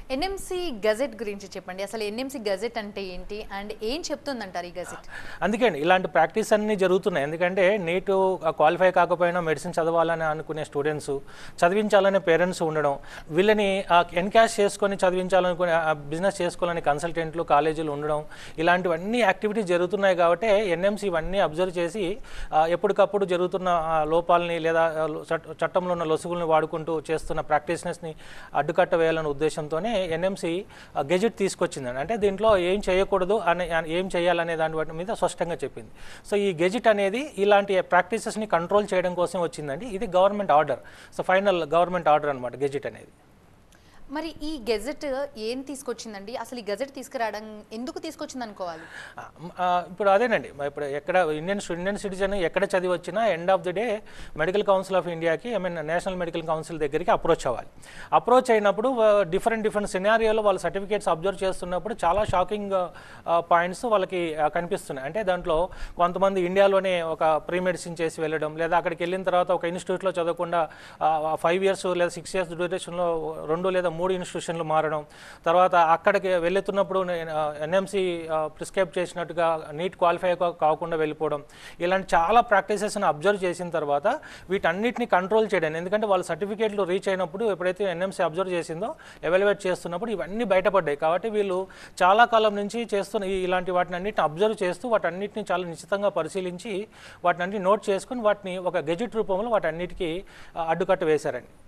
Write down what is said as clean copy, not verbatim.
NMC gazette గురించి చెప్పండి. అసలు ఎన్ఎంసీ గజెట్ అంటే ఏంటి అండ్ ఏం చెప్తుందంటారు ఈ గజెట్? అందుకే అండి ఇలాంటి ప్రాక్టీస్ అన్నీ జరుగుతున్నాయి. ఎందుకంటే నీట్ క్వాలిఫై కాకపోయినా మెడిసిన్ చదవాలని అనుకునే స్టూడెంట్స్, చదివించాలనే పేరెంట్స్ ఉండడం, వీళ్ళని ఎన్కాష్ చేసుకొని చదివించాలనుకునే బిజినెస్ చేసుకోవాలని కన్సల్టెంట్లు కాలేజీలు ఉండడం, ఇలాంటివన్నీ యాక్టివిటీస్ జరుగుతున్నాయి. కాబట్టి ఎన్ఎంసీ ఇవన్నీ అబ్జర్వ్ చేసి ఎప్పటికప్పుడు జరుగుతున్న లోపాలని లేదా చట్టంలో ఉన్న లొసుగుల్ని వాడుకుంటూ చేస్తున్న ప్రాక్టీస్నెస్ని అడ్డుకట్ట వేయాలనే ఉద్దేశంతోనే ఎన్ఎంసీ గెజెట్ తీసుకొచ్చిందండి. అంటే దీంట్లో ఏం చేయకూడదు ఏం చేయాలనే దాని మీద స్పష్టంగా చెప్పింది. సో ఈ గెజెట్ అనేది ఇలాంటి ప్రాక్టీసెస్ని కంట్రోల్ చేయడం కోసం వచ్చిందండి. ఇది government order. So final government order అనమాట గెజెట్ అనేది. మరి ఈ గెజెట్ ఏం తీసుకొచ్చిందండి? అసలు ఈ గెజెట్ తీసుకురావడం ఎందుకు తీసుకొచ్చింది అనుకోవాలి? ఇప్పుడు అదేనండి, ఇప్పుడు ఎక్కడ ఇండియన్ సిటిజన్ ఎక్కడ చదివి వచ్చినా end of the day medical council ఆఫ్ ఇండియాకి నేషనల్ మెడికల్ కౌన్సిల్ దగ్గరికి అప్రోచ్ అవ్వాలి. అప్రోచ్ అయినప్పుడు డిఫరెంట్ సినారియోలో వాళ్ళ సర్టిఫికేట్స్ అబ్జర్వ్ చేస్తున్నప్పుడు చాలా షాకింగ్ పాయింట్స్ వాళ్ళకి కనిపిస్తున్నాయి. అంటే దాంట్లో కొంతమంది ఇండియాలోనే ఒక ప్రీ మెడిసిన్ చేసి వెళ్ళడం, లేదా అక్కడికి వెళ్ళిన తర్వాత ఒక ఇన్స్టిట్యూట్లో చదవకుండా 5 years లేదా 6 years డ్యూరేషన్లో 2 లేదా 3 ఇన్స్టిట్యూషన్లు మారడం, తర్వాత అక్కడికి వెళ్ళుతున్నప్పుడు ఎన్ఎంసీ ప్రిస్క్రైబ్ చేసినట్టుగా నీట్ క్వాలిఫై కాకుండా వెళ్ళిపోవడం, ఇలాంటి చాలా ప్రాక్టీసెస్ని అబ్జర్వ్ చేసిన తర్వాత వీటన్నిటిని కంట్రోల్ చేయడం. ఎందుకంటే వాళ్ళ సర్టిఫికేట్లు రీచ్ అయినప్పుడు ఎప్పుడైతే ఎన్ఎంసీ అబ్జర్వ్ చేసిందో ఎవాల్యుయేట్ చేస్తున్నప్పుడు ఇవన్నీ బయటపడ్డాయి. కాబట్టి వీళ్ళు చాలా కాలం నుంచి చేస్తున్న ఇలాంటి వాటిని అన్నిటిని అబ్జర్వ్ చేస్తూ వాటన్నిటిని చాలా నిశ్చితంగా పరిశీలించి వాటిని నోట్ చేసుకుని వాటిని ఒక గెజెట్ రూపంలో వాటన్నిటికీ అడ్డుకట్ట వేశారండి.